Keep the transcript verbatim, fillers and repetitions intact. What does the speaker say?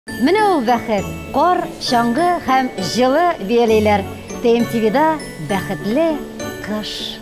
Менә ул бәхет. Кар, чаңгы һәм җылы бияләйләр. ТМТВда бәхетле кыш.